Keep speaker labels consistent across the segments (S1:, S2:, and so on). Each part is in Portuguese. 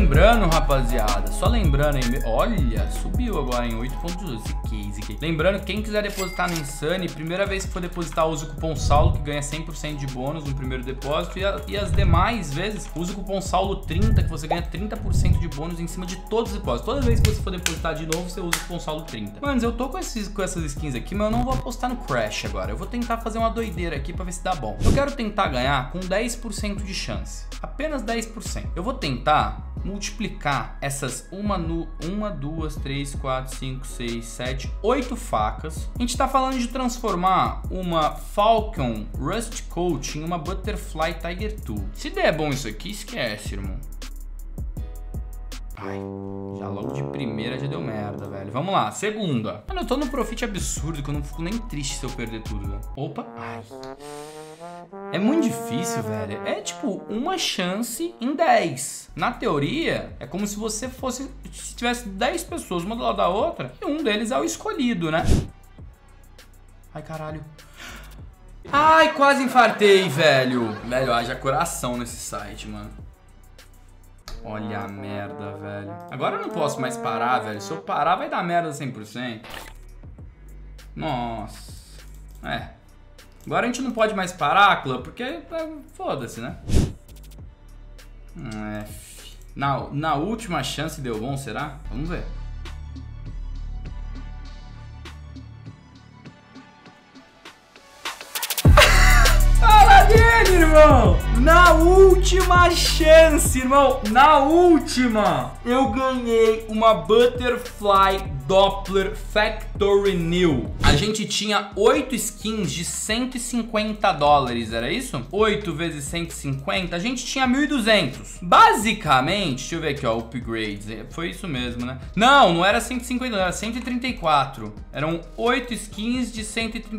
S1: lembrando, rapaziada, só lembrando aí, olha, subiu agora em 8.12 esse case aqui. Lembrando, quem quiser depositar no Insane, primeira vez que for depositar, usa o cupom Saulo, que ganha 100% de bônus no primeiro depósito, e as demais vezes, usa o cupom Saulo30, que você ganha 30% de bônus em cima de todos os depósitos. Toda vez que você for depositar de novo, você usa o cupom Saulo30. Mano, eu tô com essas skins aqui, mas eu não vou apostar no Crash agora. Eu vou tentar fazer uma doideira aqui pra ver se dá bom. Eu quero tentar ganhar com 10% de chance. Apenas 10%. Eu vou tentar multiplicar essas 1, 2, 3, 4, 5, 6, 7, 8 facas. A gente tá falando de transformar uma Falcon Rust Coat em uma Butterfly Tiger 2. Se der bom isso aqui, esquece, irmão. Ai, já logo de primeira já deu merda, velho. Vamos lá, segunda. Mano, eu tô num profit absurdo que eu não fico nem triste se eu perder tudo, velho. Opa, ai. É muito difícil, velho. É tipo uma chance em 10. Na teoria, é como se você fosse... Se tivesse 10 pessoas, uma do lado da outra, e um deles é o escolhido, né? Ai, caralho. Ai, quase infartei, velho. Velho, haja coração nesse site, mano. Olha a merda, velho. Agora eu não posso mais parar, velho. Se eu parar, vai dar merda 100%. Nossa. É. Agora a gente não pode mais parar, clã, porque foda-se, né? Na última chance deu bom, será? Vamos ver. Fala dele, irmão! Na última chance, irmão! Na última! Eu ganhei uma Butterfly Doppler Factory New. A gente tinha 8 skins de $150, era isso? 8 vezes 150, a gente tinha 1.200. Basicamente, deixa eu ver aqui, ó, upgrades. Foi isso mesmo, né? Não era 150, era 134. Eram 8 skins de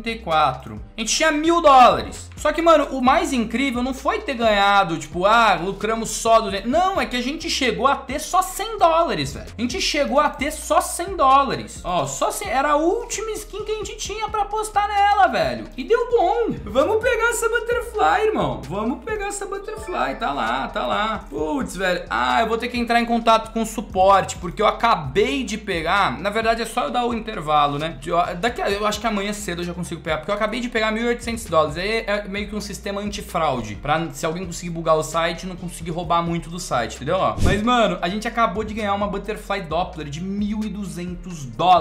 S1: 134. A gente tinha $1.000. Só que, mano, o mais incrível não foi ter ganhado, tipo, lucramos só do... Não, é que a gente chegou a ter só $100, velho. A gente chegou a ter só $100. Ó, só se era a última skin que a gente tinha pra apostar nela, velho. E deu bom. Vamos pegar essa Butterfly, irmão. Vamos pegar essa Butterfly. Tá lá, tá lá. Putz, velho. Eu vou ter que entrar em contato com o suporte, porque eu acabei de pegar. Na verdade, é só eu dar o intervalo, né? Eu acho que amanhã cedo eu já consigo pegar, porque eu acabei de pegar $1.800. Aí é meio que um sistema antifraude, pra se alguém conseguir bugar o site, não conseguir roubar muito do site, entendeu? Ó. Mas, mano, a gente acabou de ganhar uma Butterfly Doppler de $1.200.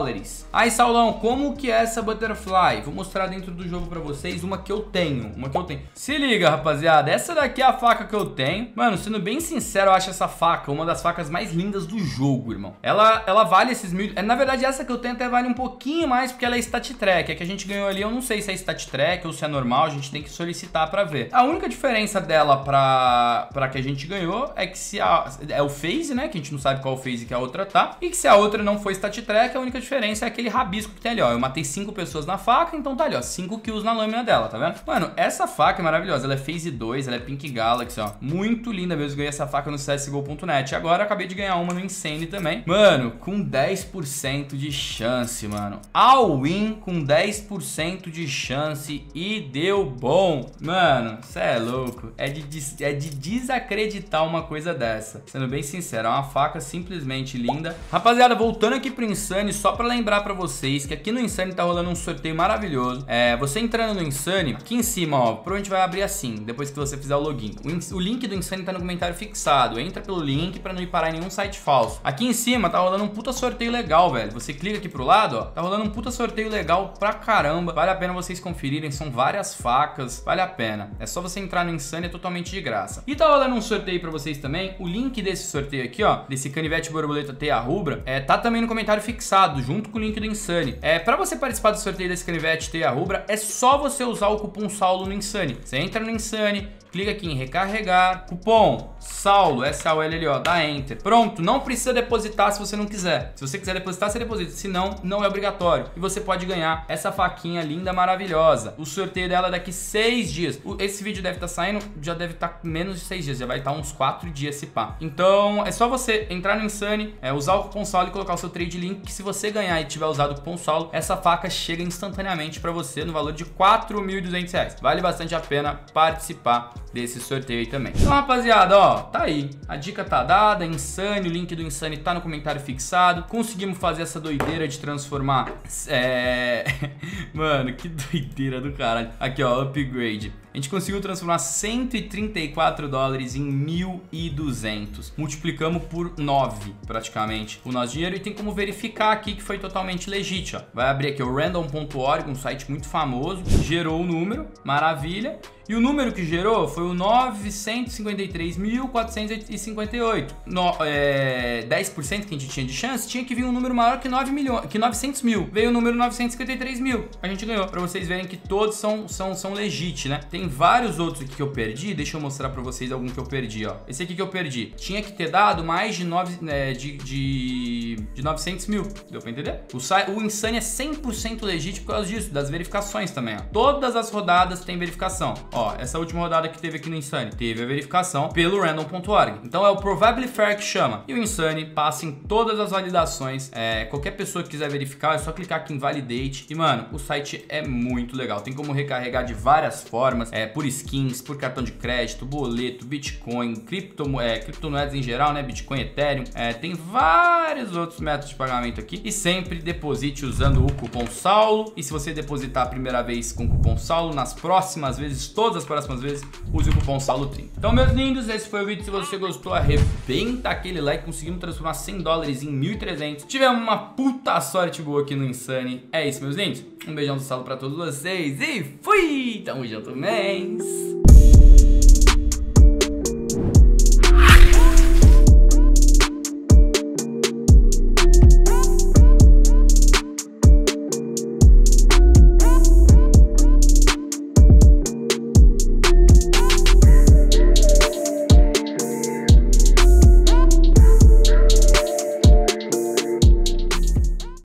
S1: Aí, Saulão, como que é essa Butterfly? Vou mostrar dentro do jogo pra vocês uma que eu tenho. Se liga, rapaziada, essa daqui é a faca que eu tenho. Mano, sendo bem sincero, eu acho essa faca uma das facas mais lindas do jogo, irmão. Ela vale esses mil... Na verdade, essa que eu tenho até vale um pouquinho mais, porque ela é stat track. É que a gente ganhou ali, eu não sei se é stat track ou se é normal, a gente tem que solicitar pra ver. A única diferença dela pra que a gente ganhou é que se é o phase, né, que a gente não sabe qual phase que a outra tá, e que se a outra não foi stat track, a única diferença é aquele rabisco que tem ali, ó. Eu matei 5 pessoas na faca, então tá ali, ó, 5 kills na lâmina dela, tá vendo? Mano, essa faca é maravilhosa, ela é phase 2, ela é Pink Galaxy, ó. Muito linda mesmo, ganhei essa faca no CSGO.net. Agora acabei de ganhar uma no Insane também. Mano, com 10% de chance, mano. All-in com 10% de chance e deu bom. Mano, cê é louco. É de desacreditar uma coisa dessa. Sendo bem sincero, é uma faca simplesmente linda. Rapaziada, voltando aqui pro Insane, só pra lembrar pra vocês que aqui no Insane tá rolando um sorteio maravilhoso. Você entrando no Insane, aqui em cima, ó, provavelmente vai abrir assim, depois que você fizer o login. O link do Insane tá no comentário fixado. Entra pelo link pra não ir parar em nenhum site falso. Aqui em cima tá rolando um puta sorteio legal, velho. Você clica aqui pro lado, ó, tá rolando um puta sorteio legal pra caramba. Vale a pena vocês conferirem, são várias facas, vale a pena. É só você entrar no Insane, é totalmente de graça. E tá rolando um sorteio pra vocês também. O link desse sorteio aqui, ó, desse canivete borboleta teia rubra, tá também no comentário fixado, junto com o link do Insane. Pra você participar do sorteio desse canivete teia rubra, é só você usar o cupom Saulo no Insane. Você entra no Insane, clica aqui em recarregar, cupom Saulo, S-A-U-L-L-O, dá Enter. Pronto, não precisa depositar se você não quiser. Se você quiser depositar, você deposita, senão não é obrigatório. E você pode ganhar essa faquinha linda, maravilhosa. O sorteio dela é daqui 6 dias. Esse vídeo deve estar saindo, já deve estar menos de 6 dias, já vai estar uns 4 dias se pá. Então, é só você entrar no Insane, usar o cupom Saulo e colocar o seu trade link, que se você ganhar e tiver usado o cupom Saulo, essa faca chega instantaneamente pra você no valor de R$ 4.200. Vale bastante a pena participar. desse sorteio aí também. Então, rapaziada, ó, tá aí. A dica tá dada, Insane, o link do Insane tá no comentário fixado. Conseguimos fazer essa doideira de transformar... Mano, que doideira do caralho. Aqui, ó, upgrade. A gente conseguiu transformar 134 dólares em 1.200. Multiplicamos por 9, praticamente, o nosso dinheiro. E tem como verificar aqui que foi totalmente legítimo, ó. Vai abrir aqui o random.org, um site muito famoso. Gerou o número, maravilha. E o número que gerou foi o 953.458. 10% que a gente tinha de chance, tinha que vir um número maior que 900 mil. Veio o número 953 mil. A gente ganhou. Pra vocês verem que todos são legit, né? Tem vários outros aqui que eu perdi. Deixa eu mostrar pra vocês algum que eu perdi, ó. Esse aqui que eu perdi. Tinha que ter dado mais de 900 mil. Deu pra entender? O Insane é 100% legítimo por causa disso, das verificações também, ó. Todas as rodadas tem verificação. Ó, essa última rodada que teve aqui no Insane, teve a verificação pelo random.org. Então é o Probably Fair que chama. E o Insane passa em todas as validações. Qualquer pessoa que quiser verificar, é só clicar aqui em Validate. E, mano, o site é muito legal. Tem como recarregar de várias formas, por skins, por cartão de crédito, boleto, Bitcoin, criptomoedas em geral, né? Bitcoin, Ethereum. Tem vários outros métodos de pagamento aqui. E sempre deposite usando o cupom Saulo. E se você depositar a primeira vez com o cupom Saulo, nas próximas vezes, todas as próximas vezes, use o cupom SAULO30. Então, meus lindos, esse foi o vídeo. Se você gostou, arrebenta aquele like. Conseguimos transformar 100 dólares em 1.300. Tivemos uma puta sorte boa aqui no Insane. É isso, meus lindos. Um beijão do Saulo pra todos vocês e fui! Tamo junto, mens!